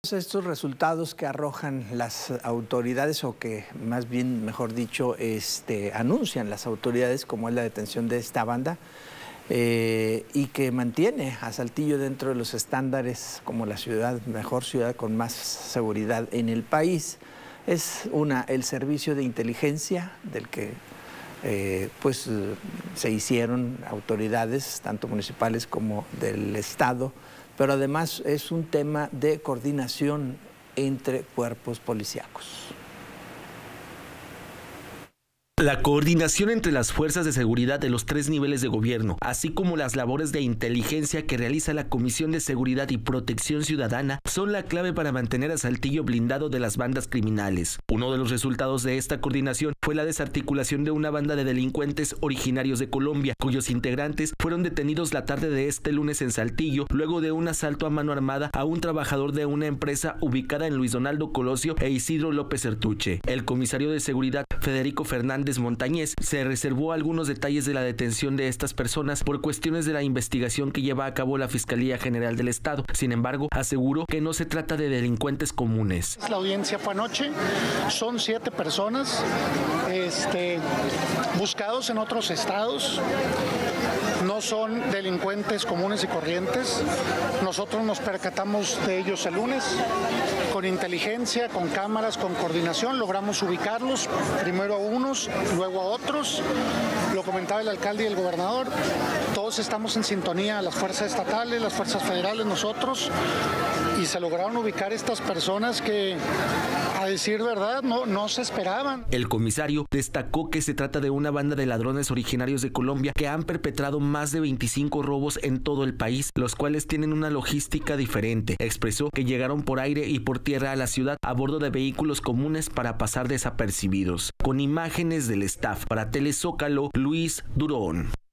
Estos resultados que arrojan las autoridades, o que más bien, mejor dicho, anuncian las autoridades, como es la detención de esta banda, y que mantiene a Saltillo dentro de los estándares como la mejor ciudad con más seguridad en el país, es el servicio de inteligencia del que se hicieron autoridades, tanto municipales como del Estado, pero además es un tema de coordinación entre cuerpos policíacos. La coordinación entre las fuerzas de seguridad de los 3 niveles de gobierno, así como las labores de inteligencia que realiza la Comisión de Seguridad y Protección Ciudadana, son la clave para mantener a Saltillo blindado de las bandas criminales. Uno de los resultados de esta coordinación fue la desarticulación de una banda de delincuentes originarios de Colombia, cuyos integrantes fueron detenidos la tarde de este lunes en Saltillo, luego de un asalto a mano armada a un trabajador de una empresa ubicada en Luis Donaldo Colosio e Isidro López Ertuche. El comisario de seguridad, Federico Fernández Montañez, se reservó algunos detalles de la detención de estas personas por cuestiones de la investigación que lleva a cabo la Fiscalía General del Estado. Sin embargo, aseguró que no se trata de delincuentes comunes. La audiencia fue anoche, son 7 personas buscados en otros estados. No son delincuentes comunes y corrientes. Nosotros nos percatamos de ellos el lunes. Con inteligencia, con cámaras, con coordinación, logramos ubicarlos, primero a unos, luego a otros. Lo comentaba el alcalde y el gobernador. Todos estamos en sintonía, las fuerzas estatales, las fuerzas federales, nosotros. Y se lograron ubicar estas personas que, a decir verdad, no se esperaban. El comisario destacó que se trata de una banda de ladrones originarios de Colombia que han perpetrado más de 25 robos en todo el país, los cuales tienen una logística diferente. Expresó que llegaron por aire y por tierra a la ciudad a bordo de vehículos comunes para pasar desapercibidos. Con imágenes del staff para Telezócalo, Luis Durón.